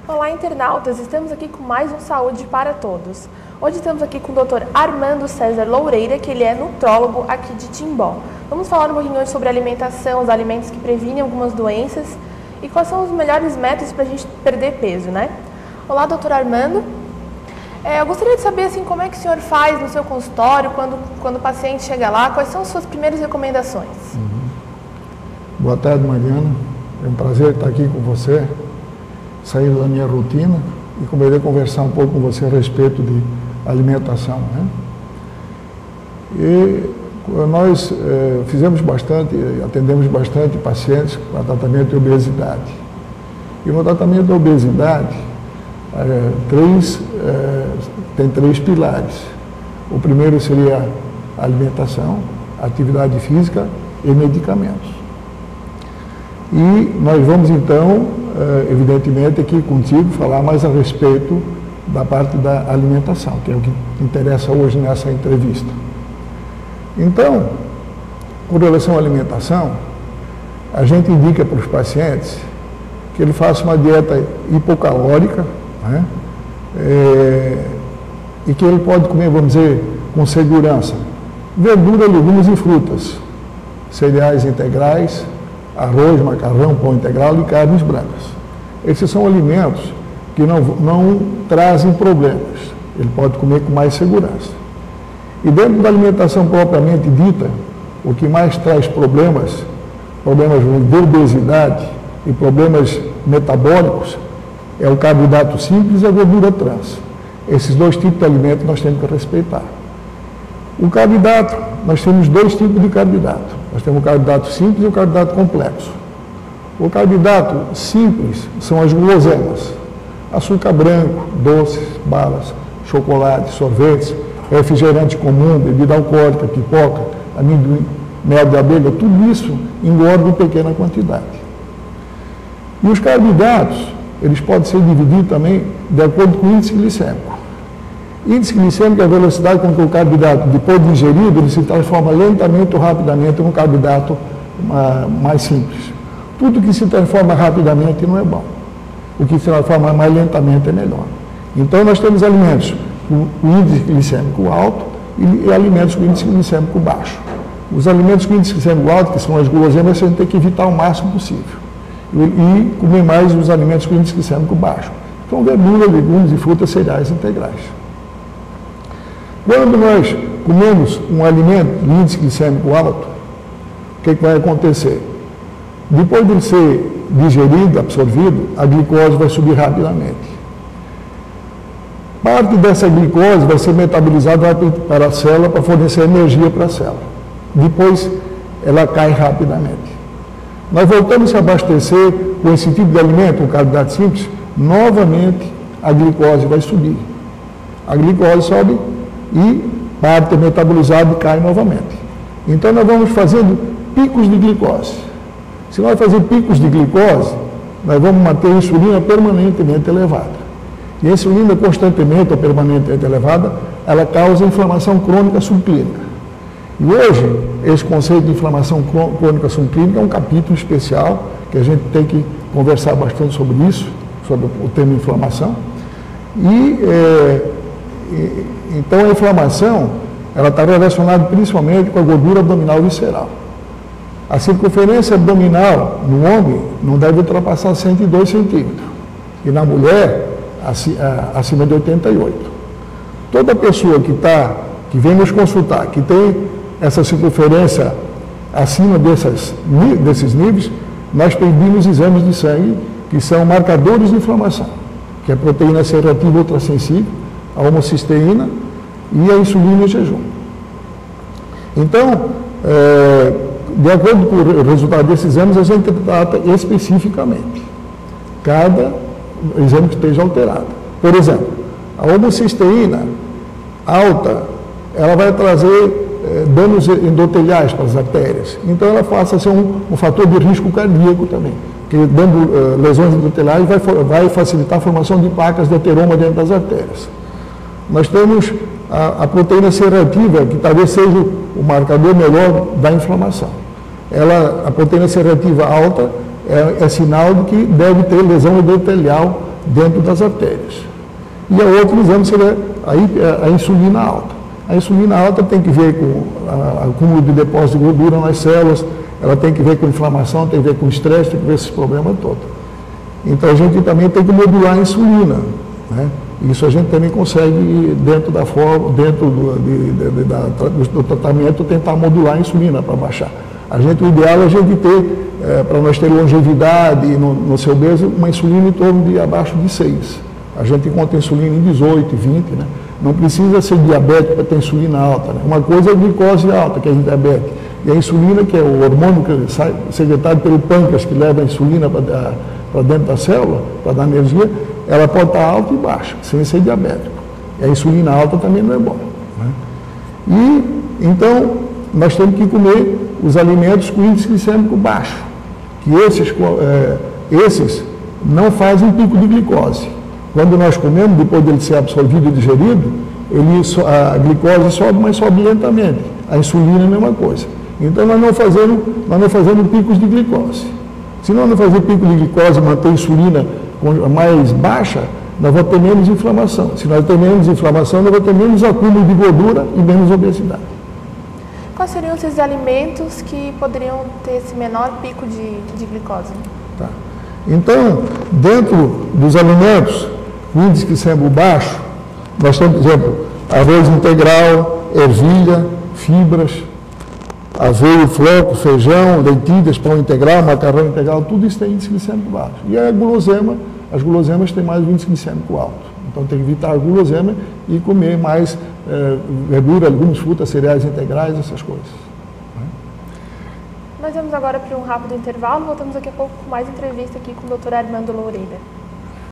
Olá, internautas! Estamos aqui com mais um Saúde para Todos. Hoje estamos aqui com o Dr. Armando César Loureira, que ele é nutrólogo aqui de Timbó. Vamos falar um pouquinho hoje sobre alimentação, os alimentos que previnem algumas doenças e quais são os melhores métodos para a gente perder peso, né? Olá, Dr. Armando. Eu gostaria de saber assim, como é que o senhor faz no seu consultório, quando o paciente chega lá, quais são as suas primeiras recomendações? Boa tarde, Mariana. É um prazer estar aqui com você, saindo da minha rotina e poder conversar um pouco com você a respeito de alimentação, né? E nós fizemos bastante, atendemos bastante pacientes com tratamento de obesidade. E no tratamento da obesidade, tem três pilares. O primeiro seria a alimentação, atividade física e medicamentos. E nós vamos então, evidentemente, aqui contigo falar mais a respeito da parte da alimentação, que é o que interessa hoje nessa entrevista. Então, com relação à alimentação, a gente indica para os pacientes que ele faça uma dieta hipocalórica, né? E que ele pode comer, vamos dizer, com segurança, verdura, legumes e frutas, cereais integrais, arroz, macarrão, pão integral e carnes brancas. Esses são alimentos que não trazem problemas. Ele pode comer com mais segurança. E dentro da alimentação propriamente dita, o que mais traz problemas de obesidade e problemas metabólicos, é o carboidrato simples e a gordura trans. Esses dois tipos de alimentos nós temos que respeitar. O carboidrato, nós temos dois tipos de carboidrato. Nós temos o carboidrato simples e o carboidrato complexo. O carboidrato simples são as guloseimas, açúcar branco, doces, balas, chocolate, sorvetes, refrigerante comum, bebida alcoólica, pipoca, amendoim, mel de abelha, tudo isso engorda em pequena quantidade. E os carboidratos, eles podem ser divididos também de acordo com o índice glicêmico. Índice glicêmico é a velocidade com que o carboidrato, depois de ingerido, ele se transforma lentamente ou rapidamente num carboidrato mais simples. Tudo que se transforma rapidamente não é bom. O que se transforma mais lentamente é melhor. Então, nós temos alimentos com índice glicêmico alto e alimentos com índice glicêmico baixo. Os alimentos com índice glicêmico alto, que são as guloseimas, a gente tem que evitar o máximo possível. E comer mais os alimentos com índice glicêmico baixo. Então, verdura, legumes e frutas, cereais integrais. Quando nós comemos um alimento de índice glicêmico alto, o que vai acontecer? Depois de ele ser digerido, absorvido, a glicose vai subir rapidamente. Parte dessa glicose vai ser metabolizada para a célula para fornecer energia para a célula. Depois, ela cai rapidamente. Nós voltamos a abastecer com esse tipo de alimento, com carboidrato simples, novamente a glicose vai subir. A glicose sobe e parte é metabolizada e cai novamente. Então nós vamos fazendo picos de glicose. Se nós fazermos picos de glicose, nós vamos manter a insulina permanentemente elevada. E a insulina constantemente ou permanentemente elevada, ela causa inflamação crônica subclínica. E hoje, esse conceito de inflamação crônica subclínica é um capítulo especial, que a gente tem que conversar bastante sobre isso, sobre o tema inflamação. Então a inflamação, ela está relacionada principalmente com a gordura abdominal visceral. A circunferência abdominal no homem não deve ultrapassar 102 centímetros. E na mulher, acima de 88. Toda pessoa que vem nos consultar, que tem essa circunferência acima desses níveis, nós pedimos exames de sangue, que são marcadores de inflamação, que é a proteína C reativa ultrassensível, a homocisteína e a insulina em jejum. Então, de acordo com o resultado desses exames, a gente trata especificamente cada exame que esteja alterado. Por exemplo, a homocisteína alta, ela vai trazer danos endoteliais para as artérias. Então, ela passa a ser um fator de risco cardíaco também, que dando lesões endoteliais vai facilitar a formação de placas de ateroma dentro das artérias. Nós temos a proteína C reativa, que talvez seja o marcador melhor da inflamação. A proteína C reativa alta é sinal de que deve ter lesão endotelial dentro das artérias. E a outro exame seria a insulina alta. A insulina alta tem que ver com o acúmulo de depósito de gordura nas células, ela tem que ver com inflamação, tem que ver com estresse, tem que ver esses problemas todos. Então a gente também tem que modular a insulina, né? Isso a gente também consegue, dentro da forma, dentro do tratamento, tentar modular a insulina para baixar. O ideal é a gente ter, para nós ter longevidade no seu obeso, uma insulina em torno de abaixo de 6. A gente encontra insulina em 18, 20, né? Não precisa ser diabético para ter insulina alta, né? Uma coisa é a glicose alta, que é diabetes. E a insulina, que é o hormônio que sai secretado pelo pâncreas, que leva a insulina para dentro da célula, para dar energia, ela pode estar alta e baixa, sem ser diabético. E a insulina alta também não é bom, né? E, então, nós temos que comer os alimentos com índice glicêmico baixo, que esses não fazem pico de glicose. Quando nós comemos, depois dele ser absorvido e digerido, a glicose sobe, mas sobe lentamente. A insulina é a mesma coisa. Então, nós não fazemos picos de glicose. Se nós não fazermos pico de glicose e manter a insulina mais baixa, nós vamos ter menos inflamação. Se nós temos menos inflamação, nós vamos ter menos acúmulo de gordura e menos obesidade. Quais seriam esses alimentos que poderiam ter esse menor pico de glicose? Tá. Então, dentro dos alimentos com índice glicêmico baixo, nós temos, por exemplo, arroz integral, ervilha, fibras, aveia, floco, feijão, lentilhas, pão integral, macarrão integral, tudo isso tem índice glicêmico baixo. E a guloseima, as guloseimas têm mais índice glicêmico alto. Então tem que evitar a guloseima e comer mais verdura, legumes, frutas, cereais integrais, essas coisas. Nós vamos agora para um rápido intervalo, voltamos daqui a pouco com mais entrevista aqui com o Dr. Armando Loureira.